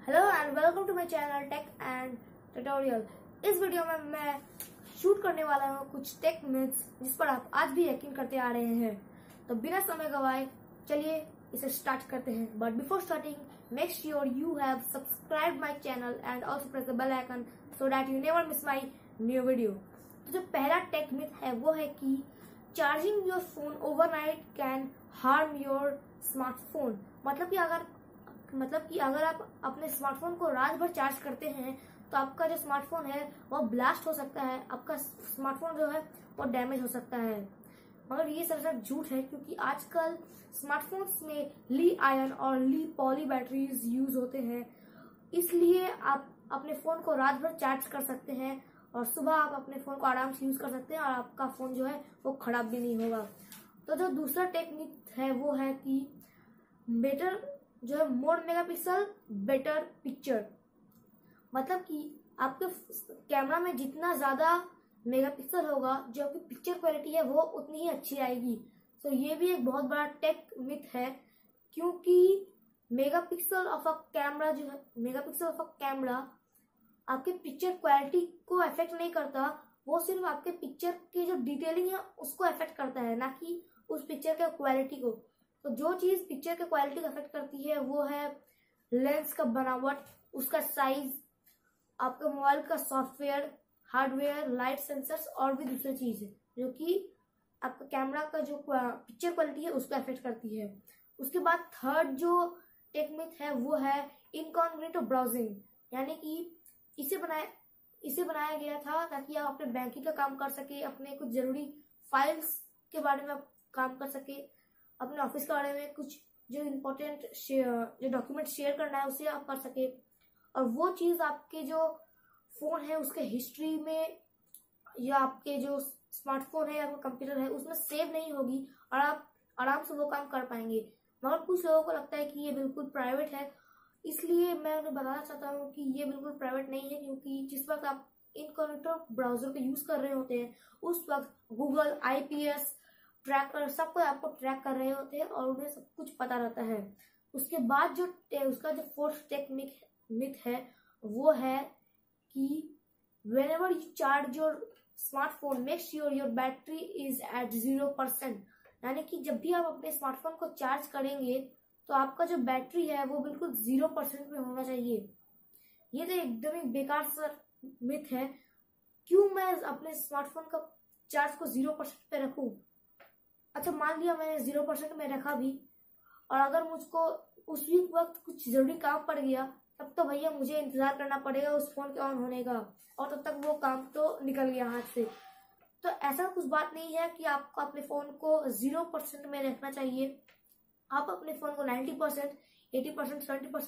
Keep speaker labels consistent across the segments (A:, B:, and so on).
A: Hello and welcome to my channel tech and tutorial. इस video में मैं shoot करने वाला हूँ कुछ टेक मिथ्स जिस पर आप आज भी यकीन करते आ रहे हैं। तो बिना समय गवाए चलिए इसे स्टार्ट करते हैं। But before starting make sure you have subscribe my channel and also press the bell icon so that you never miss my new video. तो जो पहला टेक मिथ है वो है कि charging your phone overnight can harm your smartphone. मतलब कि अगर आप अपने स्मार्टफोन को रात भर चार्ज करते हैं तो आपका जो स्मार्टफोन है वो ब्लास्ट हो सकता है, आपका स्मार्टफोन जो है वो डैमेज हो सकता है। मगर ये सरासर झूठ है, क्योंकि आजकल स्मार्टफोन्स में ली आयन और ली पॉली बैटरीज यूज होते हैं, इसलिए आप अपने फोन को रात भर चार्ज कर सकते हैं और सुबह आप अपने फोन को आराम से यूज कर सकते हैं और आपका फोन जो है वो खराब भी नहीं होगा। तो जो दूसरा टेक्निक है वो है कि बेटर जो है मोर मेगापिक्सल बेटर पिक्चर। मतलब कि आपके कैमरा में जितना ज्यादा मेगापिक्सल होगा जो आपकी पिक्चर क्वालिटी है वो उतनी ही अच्छी आएगी। तो ये भी एक बहुत बड़ा टेक मिथ है, क्योंकि मेगापिक्सल ऑफ अ कैमरा आपके पिक्चर क्वालिटी को अफेक्ट नहीं करता, वो सिर्फ आपके पिक्चर की जो डिटेलिंग है उसको अफेक्ट करता है, ना कि उस पिक्चर के क्वालिटी को। तो जो चीज पिक्चर के क्वालिटी को अफेक्ट करती है वो है लेंस का बनावट, उसका साइज, आपके मोबाइल का सॉफ्टवेयर, हार्डवेयर, लाइट सेंसर्स और भी दूसरी चीज है जो कि आपका कैमरा का जो पिक्चर क्वालिटी है उसको अफेक्ट करती है। उसके बाद थर्ड जो टेक्निक है वो है इनकॉन्ग्रुएंट ब्राउजिंग। यानी कि इसे बनाया गया था ताकि आप अपने बैंकिंग का काम कर सके, अपने कुछ जरूरी फाइल्स के बारे में आप काम कर सके, अपने ऑफिस के बारे में कुछ जो इम्पोर्टेंट जो डॉक्यूमेंट शेयर करना है उसे आप कर सके, और वो चीज आपके जो फोन है उसके हिस्ट्री में या आपके जो स्मार्टफोन है या कंप्यूटर है उसमें सेव नहीं होगी और आप आराम से वो काम कर पाएंगे। मगर कुछ लोगों को लगता है कि ये बिल्कुल प्राइवेट है, इसलिए मैं उन्हें बताना चाहता हूँ कि ये बिल्कुल प्राइवेट नहीं है, क्योंकि जिस वक्त आप इनकॉग्निटो ब्राउजर का यूज कर रहे होते हैं उस वक्त गूगल आईपीएस ट्रैकर सब कोई आपको ट्रैक कर रहे होते हैं और उन्हें सब कुछ पता रहता है। उसके बाद उसका जो फोर्थ टेक्निक मिथ है वो है कि whenever you charge your smartphone make sure your battery is at 0%। यानी कि जब भी आप अपने स्मार्टफोन को चार्ज करेंगे तो आपका जो बैटरी है वो बिल्कुल 0% में होना चाहिए। ये तो एकदम ही बेकार सा मिथ है। क्यों मैं अपने स्मार्टफोन का चार्ज को 0% पे रखूं? अच्छा, मान लिया मैंने 0% में रखा भी और अगर मुझको उस वक्त कुछ जरूरी काम पड़ गया तब तो भैया मुझे इंतजार करना पड़ेगा उस फोन के ऑन होने का, और तब तक वो काम तो निकल गया हाथ से। तो ऐसा कुछ बात नहीं है कि आपको अपने फोन को 0% में रखना चाहिए। आप अपने फोन को 90%, 80%,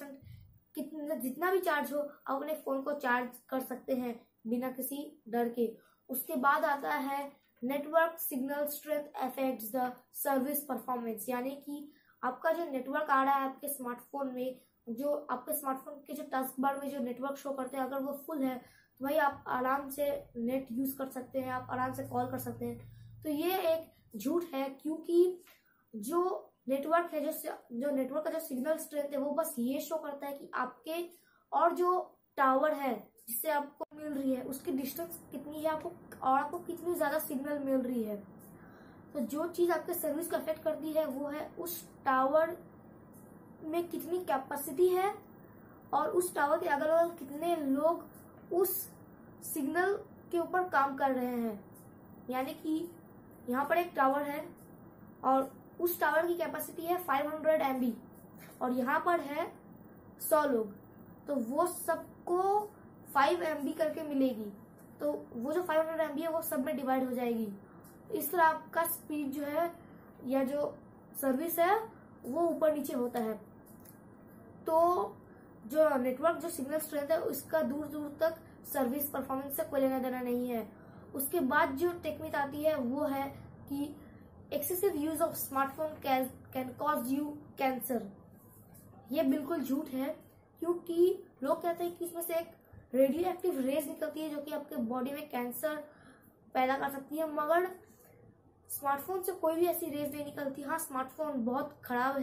A: 70% जितना भी चार्ज हो आप अपने फोन को चार्ज कर सकते हैं बिना किसी डर के। उसके बाद आता है network signal strength affects the service performance. यानी कि आपका जो नेटवर्क आ रहा है आपके स्मार्टफोन में, जो आपके स्मार्टफोन के जो टास्क बार में जो नेटवर्क शो करते हैं, अगर वो फुल है तो भाई आप आराम से नेट यूज कर सकते हैं, आप आराम से कॉल कर सकते हैं। तो ये एक झूठ है, क्योंकि जो नेटवर्क है जो नेटवर्क का जो सिग्नल स्ट्रेंथ है वो बस ये शो करता है कि आपके और जो टावर है जिससे आपको मिल रही है उसकी डिस्टेंस कितनी है आपको और आपको कितनी ज्यादा सिग्नल मिल रही है। तो जो चीज आपके सर्विस को अफेक्ट करती है वो है उस टावर में कितनी कैपेसिटी है और उस टावर के अगल बगल कितने लोग उस सिग्नल के ऊपर काम कर रहे हैं। यानी कि यहाँ पर एक टावर है और उस टावर की कैपेसिटी है 500 MB और यहाँ पर है 100 लोग, तो वो सबको 5 MB करके मिलेगी। तो वो जो 500 MB है वो सब में डिवाइड हो जाएगी। इस तरह आपका स्पीड जो है या जो सर्विस है वो ऊपर नीचे होता है। तो जो नेटवर्क जो सिग्नल स्ट्रेंथ है उसका दूर दूर तक सर्विस परफॉर्मेंस से कोई लेना देना नहीं है। उसके बाद जो टेक्निक आती है वो है कि excessive use of smartphone can cause you cancer. ये बिल्कुल झूठ है, क्योंकि लोग कहते हैं कि इसमें से एक रेडियो एक्टिव रेज निकलती है जो कि आपके बॉडी में कैंसर पैदा कर सकती है, मगर स्मार्टफोन से कोई भी ऐसी रेज नहीं निकलती। हाँ, स्मार्टफोन बहुत खराब है,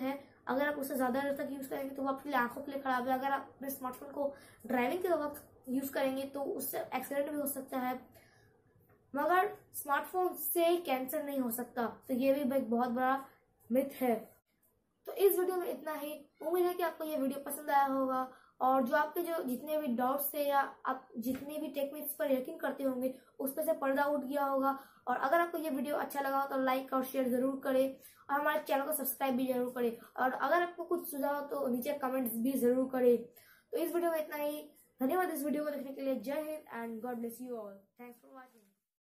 A: अगर आप उससे ज़्यादा देर तक यूज़ करेंगे तो वो आपके लिए आंखों के लिए खराब है। अगर आप अपने स्मार्टफोन को ड्राइविंग के वक्त यूज़ करेंगे तो उससे एक्सीडेंट भी हो सकता है, मगर स्मार्टफोन से कैंसर नहीं हो सकता। तो ये भी एक बहुत बड़ा मिथ है। तो इस वीडियो में इतना ही। उम्मीद है कि आपको ये वीडियो पसंद आया होगा, और जो आपके जो जितने भी डाउट्स थे या आप जितने भी टेक्निक्स पर यकीन करते होंगे उस पर से पर्दा उठ गया होगा। और अगर आपको ये वीडियो अच्छा लगा हो तो लाइक और शेयर जरूर करें, और हमारे चैनल को सब्सक्राइब भी जरूर करें। और अगर आपको कुछ सुझाव हो तो नीचे कमेंट्स भी जरूर करें। तो इस वीडियो में इतना ही। धन्यवाद इस वीडियो को देखने के लिए। Jai Hind and God bless you all. Thanks for watching.